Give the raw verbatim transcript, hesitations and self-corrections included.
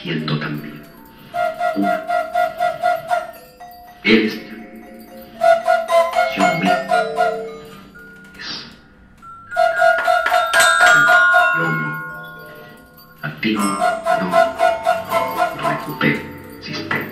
siento también. Una. Eres tú. Yo mismo. Es. Yo mismo. A ti no recupero sistema.